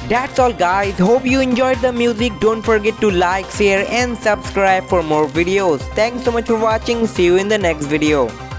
That's all guys, hope you enjoyed the music. Don't forget to like, share and subscribe for more videos. Thanks so much for watching. See you in the next video.